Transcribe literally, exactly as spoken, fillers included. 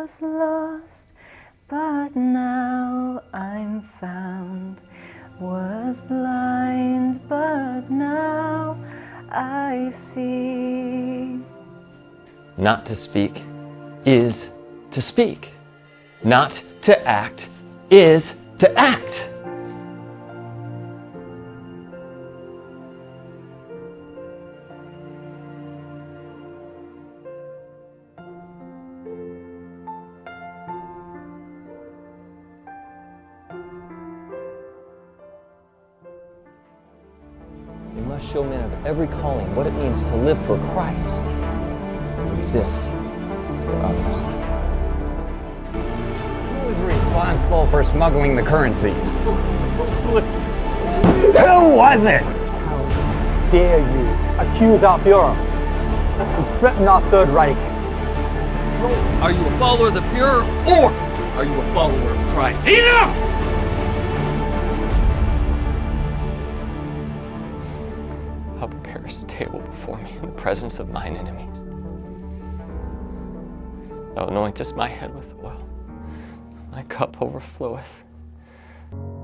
was lost, but now I'm found. Was blind, but now I see. Not to speak is to speak. Not to act is to act. We must show men of every calling what it means to live for Christ, to exist for others. Who is responsible for smuggling the currency? Who was it? How dare you accuse our Führer and threaten our Third Reich? Are you a follower of the Führer, or are you a follower of Christ? Enough! Thou preparest a table before me in the presence of mine enemies. Thou anointest my head with oil. My cup overfloweth.